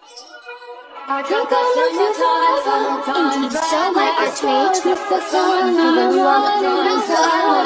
I think I love you forever. Indeed, so my outrage with the sun. Even longer than the